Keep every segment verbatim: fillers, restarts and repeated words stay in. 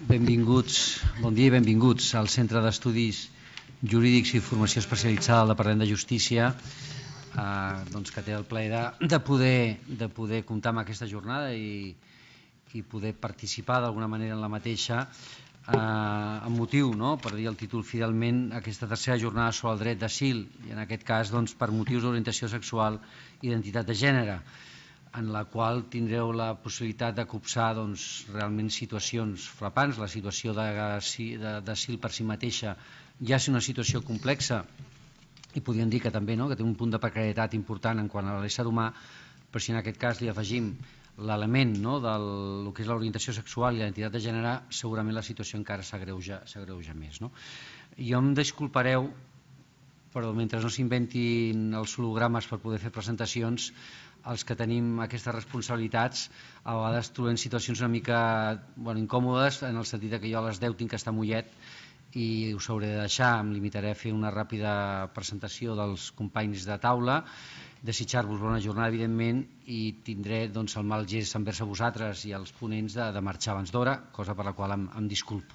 Benvinguts, bon dia i benvinguts al Centre d'Estudis Jurídics i Formació Especialitzada del Departament de Justícia, que té el plaer de poder comptar amb aquesta jornada i poder participar d'alguna manera en la mateixa, amb motiu, per dir el títol fidelment, aquesta tercera jornada sobre el dret d'asil, i en aquest cas per motius d'orientació sexual i identitat de gènere, en la qual tindreu la possibilitat de copsar realment situacions frapants. La situació d'asil per si mateixa ja és una situació complexa i podríem dir que també té un punt de precarietat important en quant a l'ésser humà, però si en aquest cas li afegim l'element del que és l'orientació sexual i l'identitat de gènere, segurament la situació encara s'agreuja més. I em disculpareu, però mentre no s'inventin els hologrames per poder fer presentacions, els que tenim aquestes responsabilitats a vegades trobem situacions una mica incòmodes, en el sentit que jo a les deu tinc que estar a Mollet i us hauré de deixar. Em limitaré a fer una ràpida presentació dels companys de taula, desitjar-vos bona jornada, evidentment, i tindré el mal gest envers a vosaltres i als ponents de marxar abans d'hora, cosa per la qual em disculpo.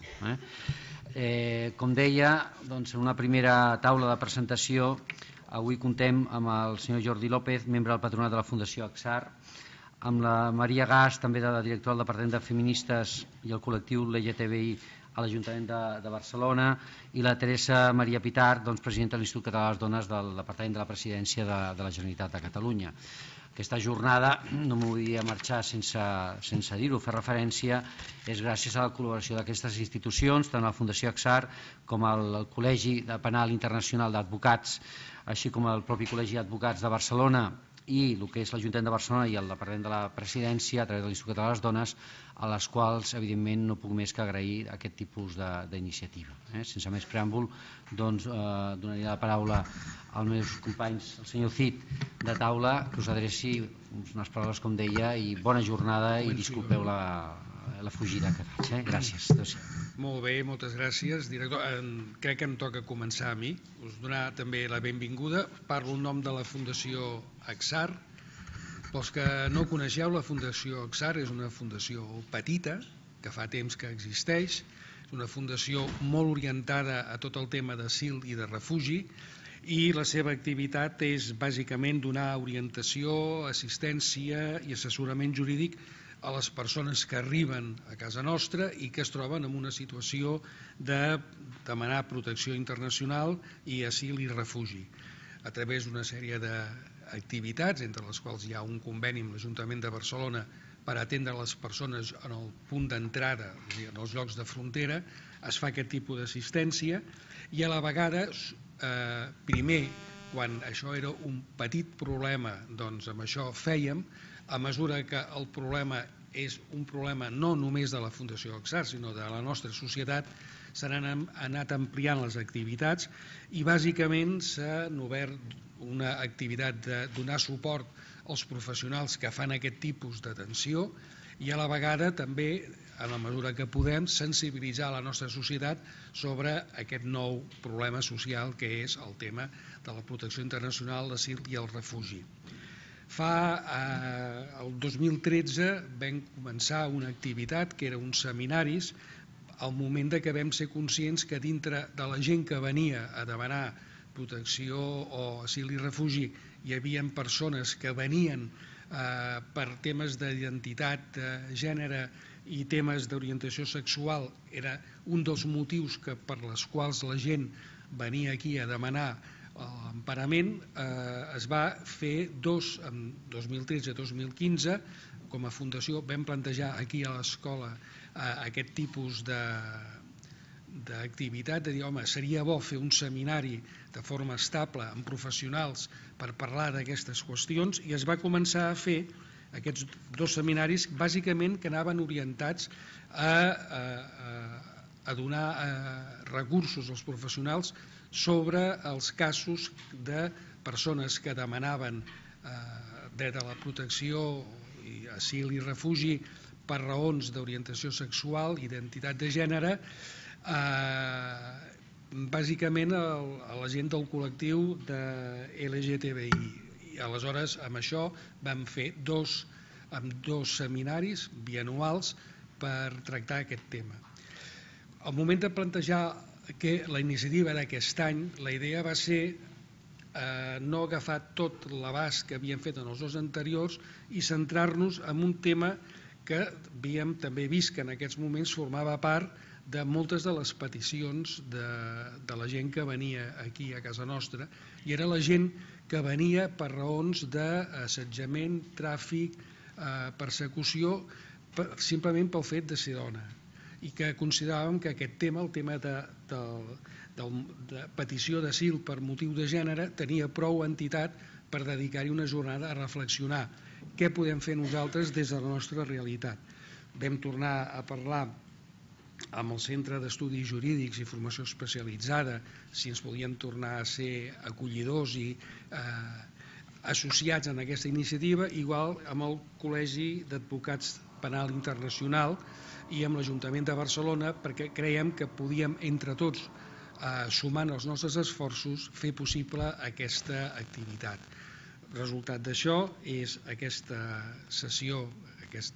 Com deia, en una primera taula de presentació, avui contem amb el senyor Jordi López, membre del patronat de la Fundació Acsar, amb la Maria Gas, també de la directora del Departament de Feministes i el col·lectiu L G T B I a l'Ajuntament de Barcelona, i la Teresa Maria Pitar, presidenta de l'Institut Català de les Dones del Departament de la Presidència de la Generalitat de Catalunya. Aquesta jornada, no m'ho volia marxar sense dir-ho, fer referència, és gràcies a la col·laboració d'aquestes institucions, tant la Fundació Acsar com el Col·legi Penal Internacional d'Advocats, així com el propi Col·legi d'Advocats de Barcelona i el que és l'Ajuntament de Barcelona i el Departament de la Presidència a través de l'Institut Català de les Dones, a les quals, evidentment, no puc més que agrair aquest tipus d'iniciativa. Sense més preàmbul, doncs, donaria la paraula als meus companys, el senyor Cid, de taula, que us adreci unes paraules, com deia, i bona jornada i disculpeu la fugida que faig. Gràcies. Molt bé, moltes gràcies, director. Crec que em toca començar a mi. Us donar també la benvinguda. Parlo en nom de la Fundació Acsar. Pels que no coneixeu, la Fundació Acsar és una fundació petita, que fa temps que existeix. És una fundació molt orientada a tot el tema d'asil i de refugi, i la seva activitat és bàsicament donar orientació, assistència i assessorament jurídic a les persones que arriben a casa nostra i que es troben en una situació de demanar protecció internacional i asil i refugi, a través d'una sèrie d'activitats, entre les quals hi ha un conveni amb l'Ajuntament de Barcelona per atendre les persones en el punt d'entrada, en els llocs de frontera. Es fa aquest tipus d'assistència i a la vegada, primer, quan això era un petit problema, doncs amb això fèiem. A mesura que el problema és un problema no només de la Fundació Acsar, sinó de la nostra societat, s'han anat ampliant les activitats i bàsicament s'ha obert una activitat de donar suport als professionals que fan aquest tipus d'atenció i a la vegada també, a la mesura que podem, sensibilitzar la nostra societat sobre aquest nou problema social que és el tema de la protecció internacional, l'asil i el refugi. Fa el dos mil tretze vam començar una activitat que eren uns seminaris al moment que vam ser conscients que dintre de la gent que venia a demanar protecció o asil i refugi hi havia persones que venien per temes d'identitat de gènere i temes d'orientació sexual. Era un dels motius per als quals la gent venia aquí a demanar l'emparament. Es va fer dos, en dos mil tretze dos mil quinze, com a fundació vam plantejar aquí a l'escola aquest tipus d'activitat, de dir, home, seria bo fer un seminari de forma estable amb professionals per parlar d'aquestes qüestions, i es va començar a fer aquests dos seminaris bàsicament que anaven orientats a donar recursos als professionals sobre els casos de persones que demanaven dret a la protecció, asil i refugi per raons d'orientació sexual, identitat de gènere, bàsicament a la gent del col·lectiu de L G T B I. I aleshores amb això vam fer dos seminaris bianuals per tractar aquest tema. Al moment de plantejar que la iniciativa d'aquest any, la idea va ser eh, no agafar tot l'abast que havíem fet en els dos anteriors i centrar-nos en un tema que havíem també vist que en aquests moments formava part de moltes de les peticions de, de la gent que venia aquí a casa nostra, i era la gent que venia per raons d'assetjament, tràfic, eh, persecució, per, simplement pel fet de ser dona, i que consideràvem que aquest tema, el tema de, de, de, de petició d'asil per motiu de gènere, tenia prou entitat per dedicar-hi una jornada a reflexionar què podem fer nosaltres des de la nostra realitat. Vam tornar a parlar amb el Centre d'Estudis Jurídics i Formació Especialitzada si ens podien tornar a ser acollidors i eh, associats en aquesta iniciativa, igual amb el Col·legi d'Advocats Penal Internacional i amb l'Ajuntament de Barcelona, perquè creiem que podíem entre tots, eh, sumant els nostres esforços, fer possible aquesta activitat. El resultat d'això és aquesta sessió, aquest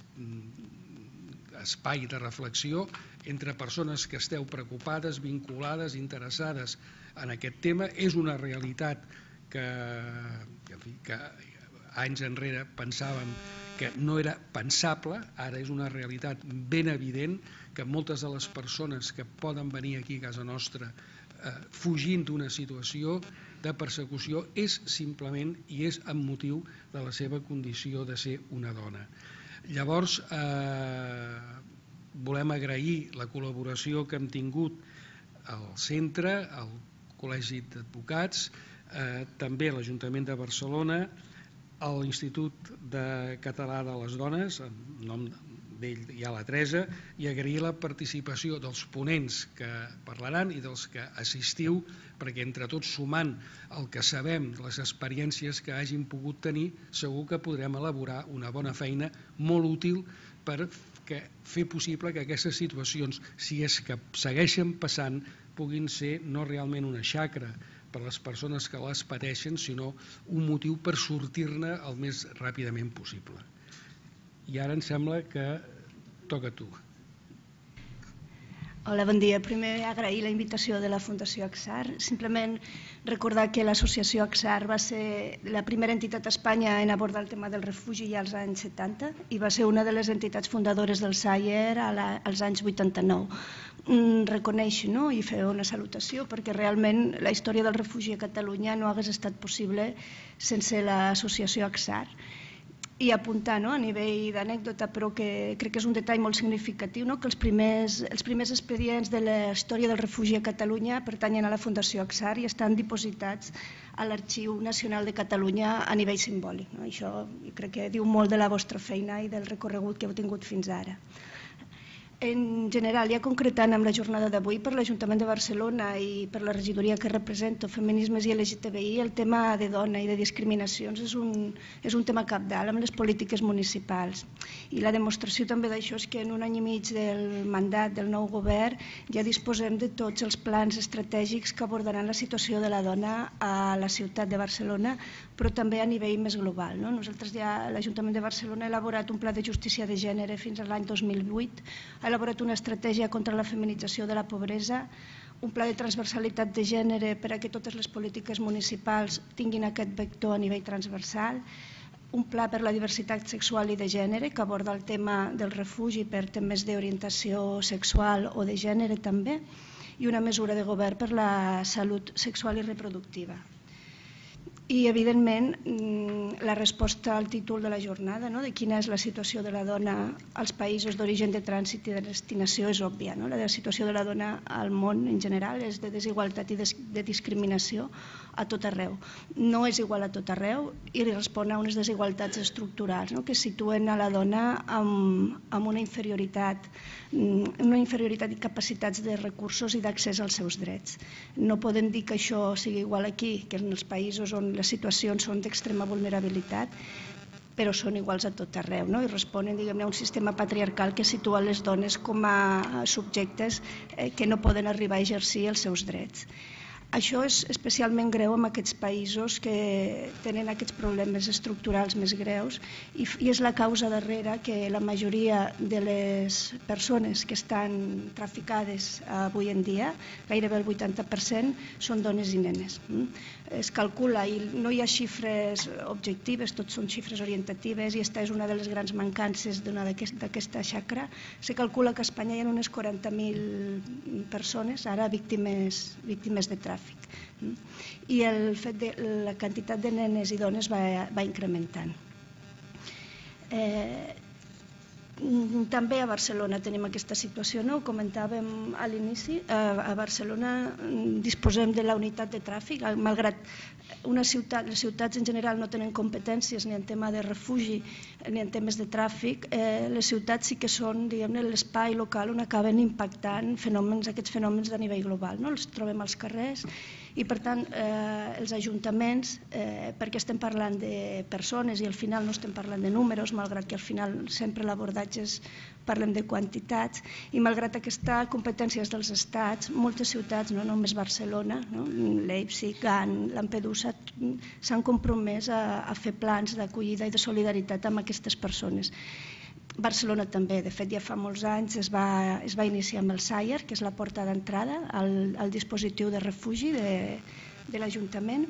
espai de reflexió entre persones que esteu preocupades, vinculades, interessades en aquest tema. És una realitat que, en fi, que anys enrere pensàvem que no era pensable, ara és una realitat ben evident que moltes de les persones que poden venir aquí a casa nostra eh, fugint d'una situació de persecució és simplement i és amb motiu de la seva condició de ser una dona. Llavors, eh, volem agrair la col·laboració que hem tingut al centre, al Col·legi d'Advocats, eh, també l'Ajuntament de Barcelona, a l'Institut de Català de les Dones, en nom d'ell hi ha la Teresa, i agrair la participació dels ponents que parlaran i dels que assistiu, perquè entre tots, sumant el que sabem, les experiències que hagin pogut tenir, segur que podrem elaborar una bona feina molt útil per que, fer possible que aquestes situacions, si és que segueixen passant, puguin ser no realment una xacra per a les persones que les pateixen, sinó un motiu per sortir-ne el més ràpidament possible. I ara em sembla que toca a tu. Hola, bon dia. Primer agrair la invitació de la Fundació AXAR. Simplement recordar que l'associació AXAR va ser la primera entitat a Espanya en abordar el tema del refugi ja als anys setanta i va ser una de les entitats fundadores del SAIER als anys vuitanta-nou. Reconèixer i fer una salutació perquè realment la història del refugi a Catalunya no hagués estat possible sense l'associació AXAR. I apuntar a nivell d'anècdota, però que crec que és un detall molt significatiu, que els primers expedients de la història del refugi a Catalunya pertanyen a la Fundació AXAR i estan dipositats a l'Arxiu Nacional de Catalunya a nivell simbòlic. Això crec que diu molt de la vostra feina i del recorregut que heu tingut fins ara. En general, ja concretant amb la jornada d'avui, per l'Ajuntament de Barcelona i per la regidoria que represento, Feminismes i L G T B I, el tema de dona i de discriminacions és un, és un tema cabdal amb les polítiques municipals. I la demostració també d'això és que en un any i mig del mandat del nou govern ja disposem de tots els plans estratègics que abordaran la situació de la dona a la ciutat de Barcelona, però també a nivell més global. Nosaltres ja, l'Ajuntament de Barcelona, ha elaborat un pla de justícia de gènere fins a l'any dos mil vuit, ha elaborat una estratègia contra la feminització de la pobresa, un pla de transversalitat de gènere per a que totes les polítiques municipals tinguin aquest vector a nivell transversal, un pla per la diversitat sexual i de gènere que aborda el tema del refugi per temes d'orientació sexual o de gènere també, i una mesura de govern per la salut sexual i reproductiva. I, evidentment, la resposta al títol de la jornada, de quina és la situació de la dona als països d'origen, de trànsit i de destinació, és òbvia. La situació de la dona al món en general és de desigualtat i de discriminació a tot arreu. No és igual a tot arreu i respon a unes desigualtats estructurals que situen a la dona amb una inferioritat una inferioritat i capacitats de recursos i d'accés als seus drets. No podem dir que això sigui igual aquí, que en els països on les situacions són d'extrema vulnerabilitat, però són iguals a tot arreu i responen a un sistema patriarcal que situa les dones com a subjectes que no poden arribar a exercir els seus drets. Això és especialment greu en aquests països que tenen aquests problemes estructurals més greus i és la causa darrere que la majoria de les persones que estan traficades avui en dia, gairebé el vuitanta per cent, són dones i nenes. Es calcula, i no hi ha xifres objectives, tot són xifres orientatives, i aquesta és una de les grans mancances d'aquesta xacra. Se calcula que a Espanya hi ha unes quaranta mil persones ara víctimes de tràfic. I el fet de la quantitat de nenes i dones va incrementant. També a Barcelona tenim aquesta situació, ho comentàvem a l'inici. A Barcelona disposem de la unitat de tràfic, malgrat les ciutats en general no tenen competències ni en tema de refugi ni en temes de tràfic, les ciutats sí que són l'espai local on acaben impactant aquests fenòmens a nivell global. Els trobem als carrers i, per tant, els ajuntaments, perquè estem parlant de persones i al final no estem parlant de números, malgrat que al final sempre l'abordatge parlem de quantitats, i malgrat aquesta competència dels estats, moltes ciutats, no només Barcelona, Leipzig, Gant, Lampedusa, s'han compromès a fer plans d'acollida i de solidaritat amb aquestes persones. Barcelona també, de fet ja fa molts anys es va iniciar amb el S A I R, que és la porta d'entrada al dispositiu de refugi de l'Ajuntament,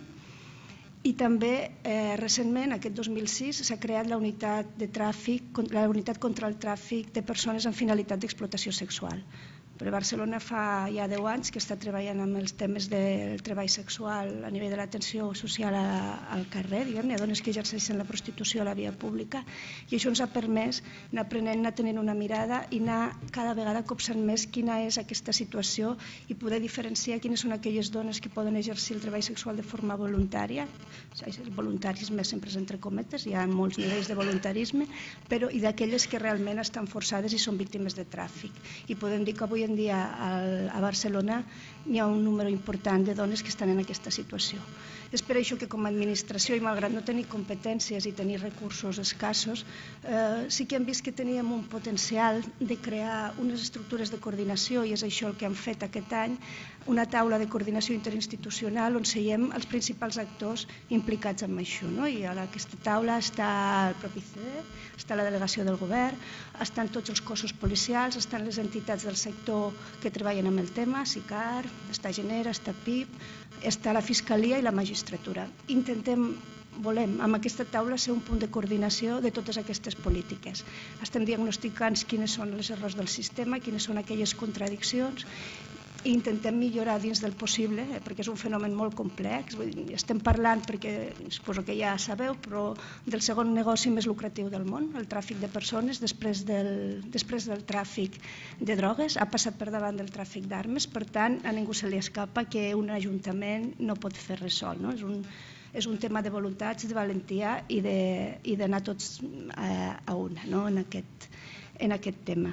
i també recentment, aquest dos mil sis, s'ha creat la unitat de tràfic, la unitat contra el tràfic de persones amb finalitat d'explotació sexual. Però Barcelona fa ja deu anys que està treballant amb els temes del treball sexual a nivell de l'atenció social al carrer, diguem-ne, a dones que exerceixen la prostitució a la via pública, i això ens ha permès anar aprenent, anar tenint una mirada i anar cada vegada copsant més quina és aquesta situació i poder diferenciar quines són aquelles dones que poden exercir el treball sexual de forma voluntària. El voluntarisme sempre és entre cometes, hi ha molts nivells de voluntarisme, però i d'aquelles que realment estan forçades i són víctimes de tràfic. I podem dir que avui en dia a Barcelona hi ha un número important de dones que estan en aquesta situació. És per això que com a administració, i malgrat no tenir competències i tenir recursos escassos, sí que hem vist que teníem un potencial de crear unes estructures de coordinació, i és això el que hem fet aquest any, una taula de coordinació interinstitucional on seiem els principals actors implicats en això. I a aquesta taula està el propi C E, està la delegació del govern, estan tots els cossos policials, estan les entitats del sector que treballen amb el tema, SICAR, està Genera, està P I B, està la Fiscalia i la Magistratura. Intentem, volem, amb aquesta taula ser un punt de coordinació de totes aquestes polítiques. Estem diagnosticant quines són els errors del sistema, quines són aquelles contradiccions, i intentem millorar dins del possible, perquè és un fenomen molt complex. Estem parlant, perquè suposo que ja sabeu, però del segon negoci més lucratiu del món, el tràfic de persones, després del tràfic de drogues, ha passat per davant del tràfic d'armes. Per tant, a ningú se li escapa que un ajuntament no pot fer res sol. És un tema de voluntats, de valentia i d'anar tots a una en aquest tema.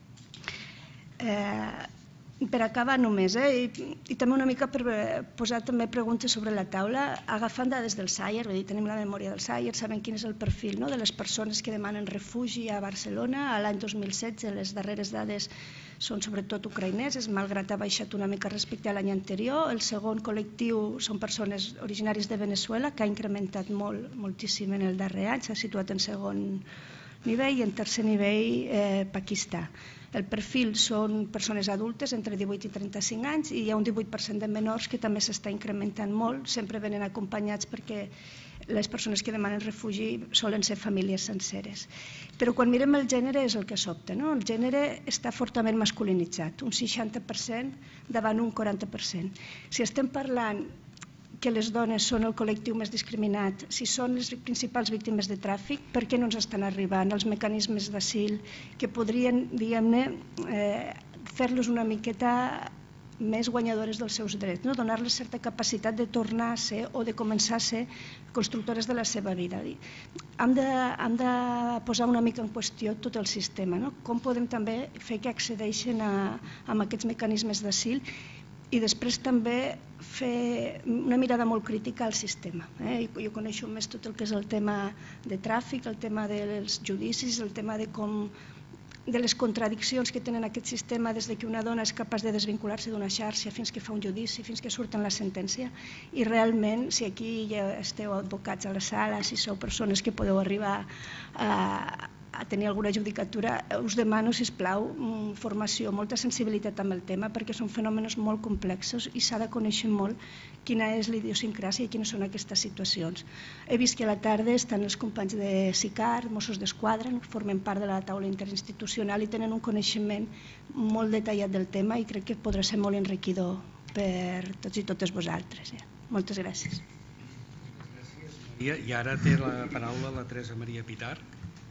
Per acabar només, i també una mica per posar també preguntes sobre la taula, agafant dades del S A I R, tenim la memòria del S A I R, sabem quin és el perfil de les persones que demanen refugi a Barcelona. L'any dos mil setze les darreres dades són sobretot ucraïneses, malgrat ha baixat una mica respecte a l'any anterior. El segon col·lectiu són persones originàries de Venezuela, que ha incrementat molt, moltíssim en el darrer any, s'ha situat en segon nivell, i en tercer nivell Pakistà. El perfil són persones adultes entre divuit i trenta-cinc anys, i hi ha un divuit per cent de menors que també s'està incrementant molt, sempre venen acompanyats perquè les persones que demanen refugi solen ser famílies senceres. Però quan mirem el gènere és el que sobta. El gènere està fortament masculinitzat, un seixanta per cent davant un quaranta per cent. Si estem parlant que les dones són el col·lectiu més discriminat, si són les principals víctimes de tràfic, per què no ens estan arribant els mecanismes d'asil que podrien, diguem-ne, fer-los una miqueta més guanyadores dels seus drets, donar-les certa capacitat de tornar a ser o de començar a ser constructores de la seva vida. Hem de posar una mica en qüestió tot el sistema. Com podem també fer que accedeixin a aquests mecanismes d'asil, i després també fer una mirada molt crítica al sistema. Jo coneixo més tot el que és el tema de tràfic, el tema dels judicis, el tema de com de les contradiccions que tenen aquest sistema des que una dona és capaç de desvincular-se d'una xarxa fins que fa un judici, fins que surt en la sentència. I realment, si aquí ja esteu advocats a la sala, si sou persones que podeu arribar a a tenir alguna judicatura, us demano, sisplau, formació, molta sensibilitat amb el tema, perquè són fenòmens molt complexos i s'ha de conèixer molt quina és l'idiosincràsia i quines són aquestes situacions. He vist que a la tarda estan els companys de SICAR, Mossos d'Esquadra, formen part de la taula interinstitucional i tenen un coneixement molt detallat del tema i crec que podrà ser molt enriquidor per tots i totes vosaltres. Moltes gràcies. I ara té la paraula la Teresa Maria Pitarch.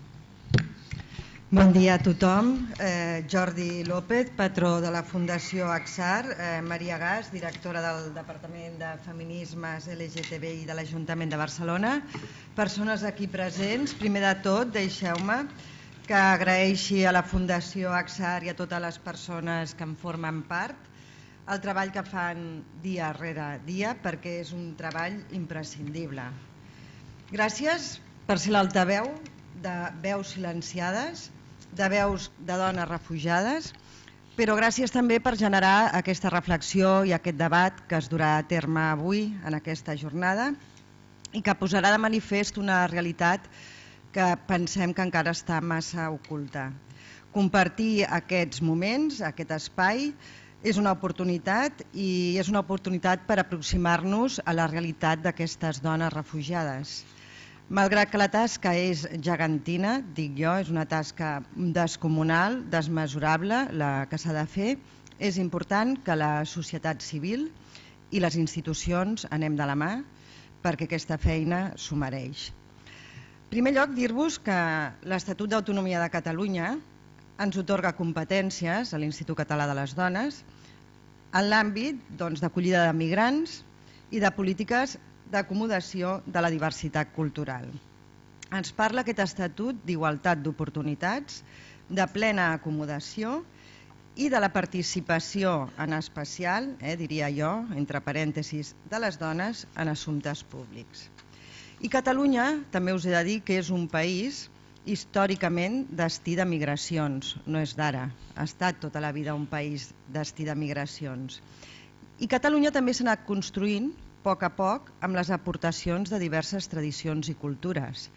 Bon dia a tothom. Eh, Jordi López, patró de la Fundació AXAR, eh, Maria Gas, directora del Departament de Feminismes L G T B I de l'Ajuntament de Barcelona, persones aquí presents. Primer de tot, deixeu-me que agraeixi a la Fundació AXAR i a totes les persones que en formen part el treball que fan dia rere dia, perquè és un treball imprescindible. Gràcies per ser l'altaveu de veus silenciades, de veus de dones refugiades, però gràcies també per generar aquesta reflexió i aquest debat que es durà a terme avui en aquesta jornada i que posarà de manifest una realitat que pensem que encara està massa oculta. Compartir aquests moments, aquest espai, és una oportunitat i és una oportunitat per aproximar-nos a la realitat d'aquestes dones refugiades. Malgrat que la tasca és gegantina, dic jo, és una tasca descomunal, desmesurable, la que s'ha de fer, és important que la societat civil i les institucions anem de la mà perquè aquesta feina s'ho mereix. En primer lloc, dir-vos que l'Estatut d'Autonomia de Catalunya ens atorga competències a l'Institut Català de les Dones en l'àmbit d'acollida de migrants i de polítiques d'acomodació de la diversitat cultural. Ens parla aquest estatut d'igualtat d'oportunitats, de plena acomodació i de la participació en especial, eh, diria jo, entre parèntesis, de les dones en assumptes públics. I Catalunya, també us he de dir que és un país històricament destí de migracions, no és d'ara, ha estat tota la vida un país destí de migracions. I Catalunya també s'ha anat construint a poc a poc amb les aportacions de diverses tradicions i cultures.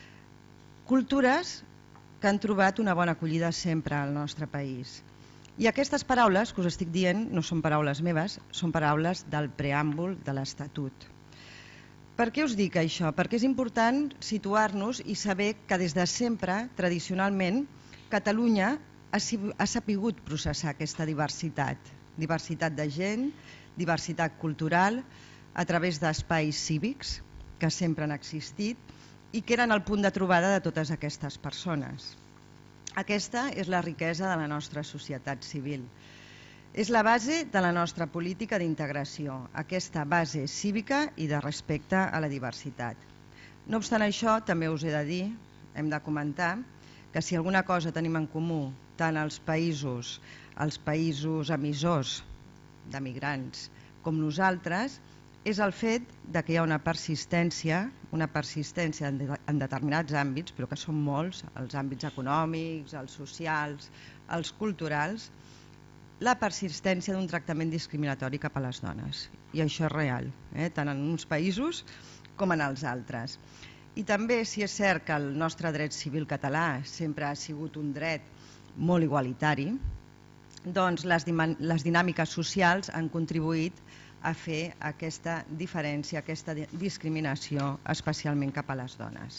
Cultures que han trobat una bona acollida sempre al nostre país. I aquestes paraules que us estic dient no són paraules meves, són paraules del preàmbul de l'Estatut. Per què us dic això? Perquè és important situar-nos i saber que des de sempre, tradicionalment, Catalunya ha sapigut processar aquesta diversitat. Diversitat de gent, diversitat cultural, a través d'espais cívics que sempre han existit i que eren el punt de trobada de totes aquestes persones. Aquesta és la riquesa de la nostra societat civil. És la base de la nostra política d'integració, aquesta base cívica i de respecte a la diversitat. No obstant això, també us he de dir, hem de comentar, que si alguna cosa tenim en comú tant els països, els països emissors de migrants com nosaltres, és el fet que hi ha una persistència, una persistència en determinats àmbits, però que són molts, els àmbits econòmics, els socials, els culturals, la persistència d'un tractament discriminatori cap a les dones. I això és real, eh? tant en uns països com en els altres. I també, si és cert que el nostre dret civil català sempre ha sigut un dret molt igualitari, doncs les dinàmiques socials han contribuït a fer aquesta diferència, aquesta discriminació, especialment cap a les dones.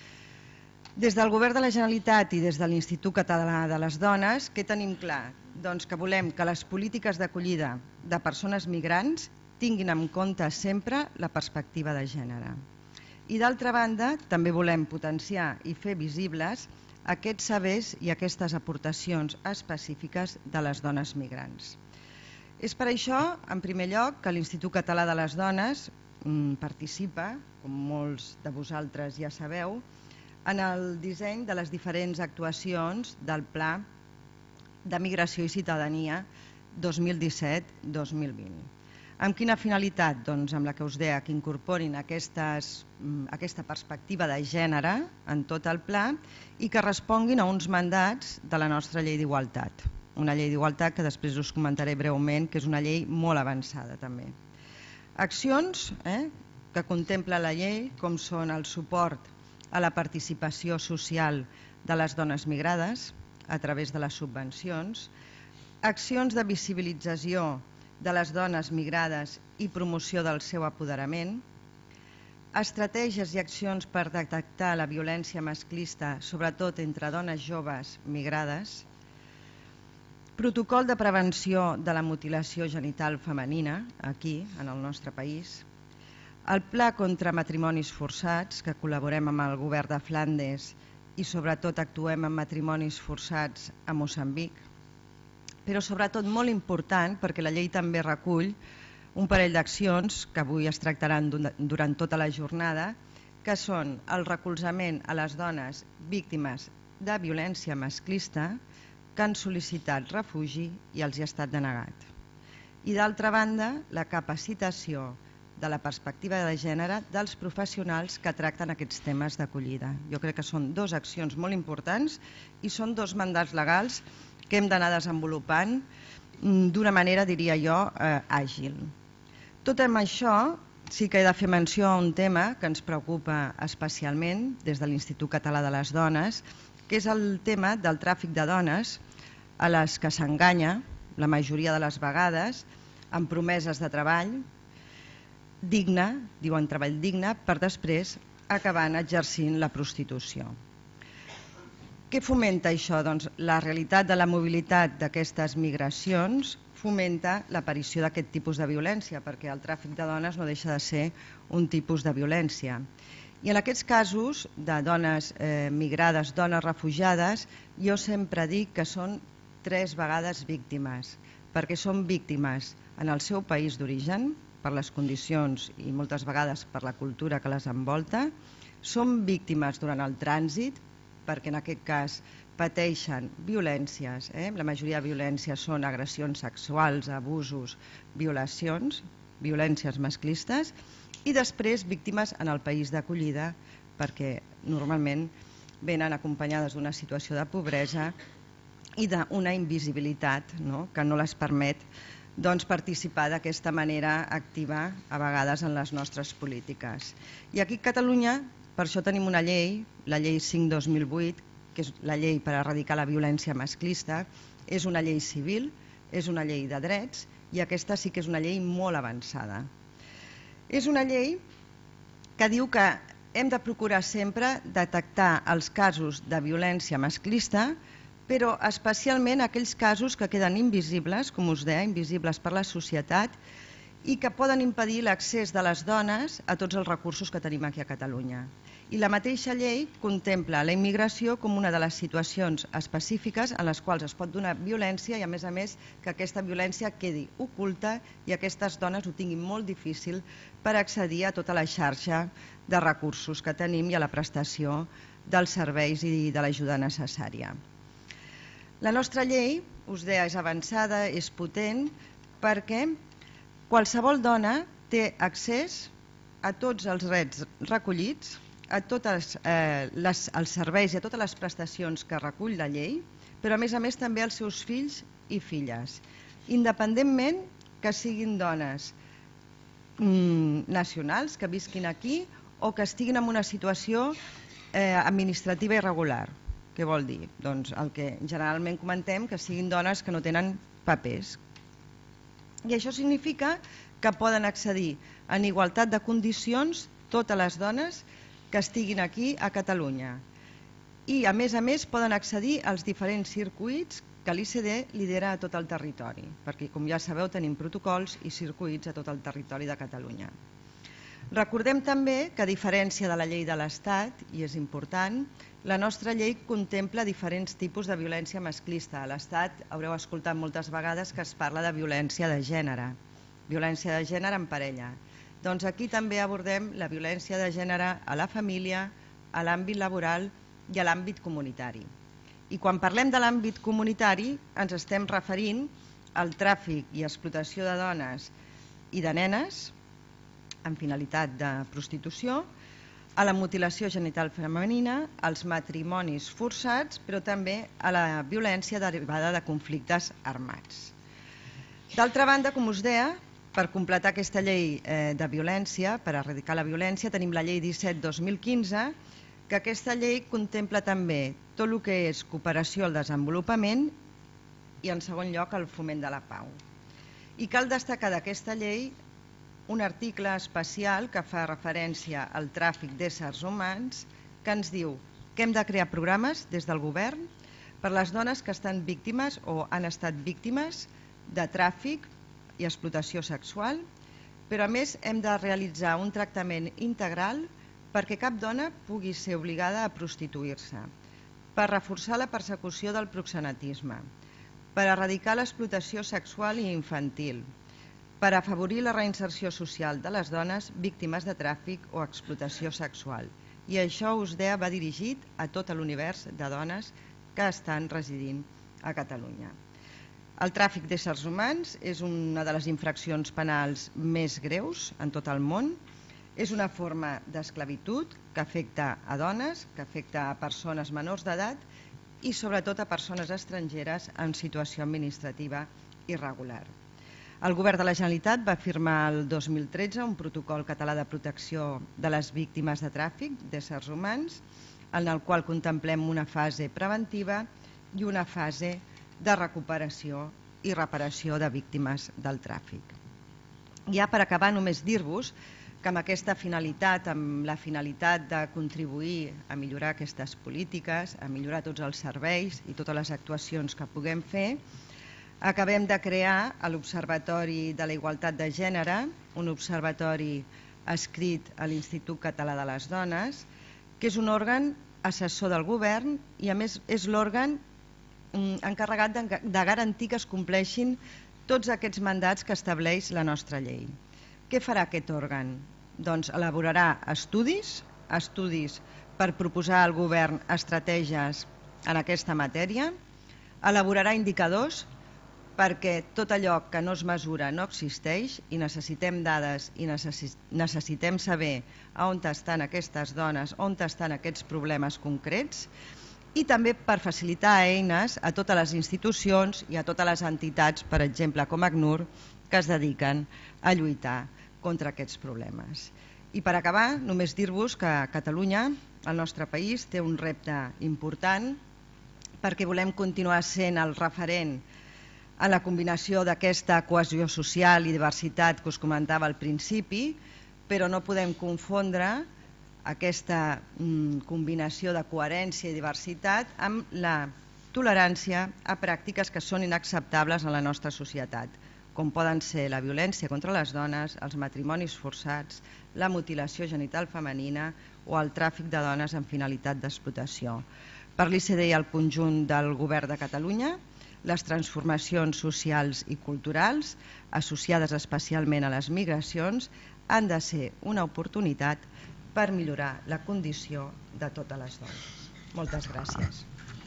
Des del Govern de la Generalitat i des de l'Institut Català de les Dones, què tenim clar? Doncs que volem que les polítiques d'acollida de persones migrants tinguin en compte sempre la perspectiva de gènere. I d'altra banda, també volem potenciar i fer visibles aquests sabers i aquestes aportacions específiques de les dones migrants. És per això, en primer lloc, que l'Institut Català de les Dones participa, com molts de vosaltres ja sabeu, en el disseny de les diferents actuacions del Pla de Migració i Ciutadania dos mil disset dos mil vint. Amb quina finalitat? Doncs amb la que us deia, que incorporin aquestes, aquesta perspectiva de gènere en tot el pla i que responguin a uns mandats de la nostra llei d'igualtat. Una llei d'igualtat que després us comentaré breument, que és una llei molt avançada també. Accions eh, que contempla la llei, com són el suport a la participació social de les dones migrades a través de les subvencions, accions de visibilització de les dones migrades i promoció del seu apoderament, estratègies i accions per detectar la violència masclista, sobretot entre dones joves migrades, protocol de prevenció de la mutilació genital femenina, aquí, en el nostre país, el pla contra matrimonis forçats, que col·laborem amb el govern de Flandes i sobretot actuem en matrimonis forçats a Moçambic, però sobretot molt important perquè la llei també recull un parell d'accions que avui es tractaran durant tota la jornada, que són el recolzament a les dones víctimes de violència masclista que han sol·licitat refugi i els hi ha estat denegat. I d'altra banda, la capacitació de la perspectiva de gènere dels professionals que tracten aquests temes d'acollida. Jo crec que són dues accions molt importants i són dos mandats legals que hem d'anar desenvolupant d'una manera, diria jo, eh, àgil. Tot amb això sí que he de fer menció a un tema que ens preocupa especialment des de l'Institut Català de les Dones, que és el tema del tràfic de dones a les que s'enganya, la majoria de les vegades, amb promeses de treball digne, diuen treball digne, per després acabar exercint la prostitució. Què fomenta això? Doncs la realitat de la mobilitat d'aquestes migracions fomenta l'aparició d'aquest tipus de violència, perquè el tràfic de dones no deixa de ser un tipus de violència. I en aquests casos de dones eh, migrades, dones refugiades, jo sempre dic que són tres vegades víctimes, perquè són víctimes en el seu país d'origen, per les condicions i moltes vegades per la cultura que les envolta, són víctimes durant el trànsit, perquè en aquest cas pateixen violències, eh? La majoria de violències són agressions sexuals, abusos, violacions, violències masclistes, i després víctimes en el país d'acollida, perquè normalment venen acompanyades d'una situació de pobresa i d'una invisibilitat, no? Que no les permet doncs, participar d'aquesta manera activa a vegades en les nostres polítiques. I aquí a Catalunya, per això tenim una llei, la llei cinc dos mil vuit, que és la llei per erradicar la violència masclista, és una llei civil, és una llei de drets i aquesta sí que és una llei molt avançada. És una llei que diu que hem de procurar sempre detectar els casos de violència masclista, però especialment aquells casos que queden invisibles, com us deia, invisibles per la societat i que poden impedir l'accés de les dones a tots els recursos que tenim aquí a Catalunya. I la mateixa llei contempla la immigració com una de les situacions específiques en les quals es pot donar violència i, a més a més, que aquesta violència quedi oculta i aquestes dones ho tinguin molt difícil per accedir a tota la xarxa de recursos que tenim i a la prestació dels serveis i de l'ajuda necessària. La nostra llei, us deia, és avançada, és potent, perquè qualsevol dona té accés a tots els drets recollits, a tots eh, els serveis i a totes les prestacions que recull la llei, però a més a més també als seus fills i filles, independentment que siguin dones mm, nacionals, que visquin aquí o que estiguin en una situació eh, administrativa irregular. Què vol dir? Doncs el que generalment comentem, que siguin dones que no tenen papers. I això significa que poden accedir en igualtat de condicions totes les dones que estiguin aquí a Catalunya. I, a més a més, poden accedir als diferents circuits que l'I C D lidera a tot el territori, perquè, com ja sabeu, tenim protocols i circuits a tot el territori de Catalunya. Recordem també que, a diferència de la llei de l'Estat, i és important, la nostra llei contempla diferents tipus de violència masclista. A l'Estat haureu escoltat moltes vegades que es parla de violència de gènere, violència de gènere en parella. Doncs aquí també abordem la violència de gènere a la família, a l'àmbit laboral i a l'àmbit comunitari. I quan parlem de l'àmbit comunitari ens estem referint al tràfic i explotació de dones i de nenes amb finalitat de prostitució, a la mutilació genital femenina, als matrimonis forçats, però també a la violència derivada de conflictes armats. D'altra banda, com us deia, per completar aquesta llei de violència, per erradicar la violència, tenim la llei disset dos mil quinze, que aquesta llei contempla també tot el que és cooperació al desenvolupament i, en segon lloc, el foment de la pau. I cal destacar d'aquesta llei un article especial que fa referència al tràfic d'éssers humans, que ens diu que hem de crear programes des del govern per a les dones que estan víctimes o han estat víctimes de tràfic i explotació sexual, però a més hem de realitzar un tractament integral perquè cap dona pugui ser obligada a prostituir-se, per reforçar la persecució del proxenetisme, per erradicar l'explotació sexual i infantil, per afavorir la reinserció social de les dones víctimes de tràfic o explotació sexual. I això, us deia, va dirigit a tot l'univers de dones que estan residint a Catalunya. El tràfic d'éssers humans és una de les infraccions penals més greus en tot el món. És una forma d'esclavitud que afecta a dones, que afecta a persones menors d'edat i sobretot a persones estrangeres en situació administrativa irregular. El Govern de la Generalitat va firmar el dos mil tretze un protocol català de protecció de les víctimes de tràfic d'éssers humans, en el qual contemplem una fase preventiva i una fase de recuperació i reparació de víctimes del tràfic. Ja per acabar, només dir-vos que amb aquesta finalitat, amb la finalitat de contribuir a millorar aquestes polítiques, a millorar tots els serveis i totes les actuacions que puguem fer, acabem de crear l'Observatori de la Igualtat de Gènere, un observatori adscrit a l'Institut Català de les Dones, que és un òrgan assessor del govern i a més és l'òrgan encarregat de garantir que es compleixin tots aquests mandats que estableix la nostra llei. Què farà aquest òrgan? Doncs elaborarà estudis, estudis per proposar al govern estratègies en aquesta matèria, elaborarà indicadors perquè tot allò que no es mesura no existeix i necessitem dades i necessitem saber on estan aquestes dones, on estan aquests problemes concrets, i també per facilitar eines a totes les institucions i a totes les entitats, per exemple com ACNUR, que es dediquen a lluitar contra aquests problemes. I per acabar, només dir-vos que Catalunya, el nostre país, té un repte important perquè volem continuar sent el referent en la combinació d'aquesta cohesió social i diversitat que us comentava al principi, però no podem confondre aquesta combinació de coherència i diversitat amb la tolerància a pràctiques que són inacceptables en la nostra societat, com poden ser la violència contra les dones, els matrimonis forçats, la mutilació genital femenina o el tràfic de dones amb finalitat d'explotació. Per l'I C D i el conjunt del Govern de Catalunya, les transformacions socials i culturals, associades especialment a les migracions, han de ser una oportunitat per millorar la condició de totes les dones. Moltes gràcies.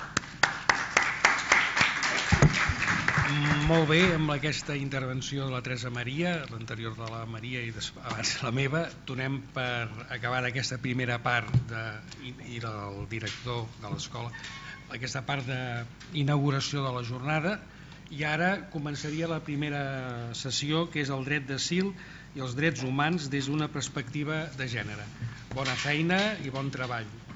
Molt bé, amb aquesta intervenció de la Teresa Maria, l'anterior de la Maria i abans la meva, donem per acabar aquesta primera part i del director de l'escola, aquesta part d'inauguració de la jornada, i ara començaria la primera sessió, que és el dret d'asil i els drets humans des d'una perspectiva de gènere. Bona feina i bon treball.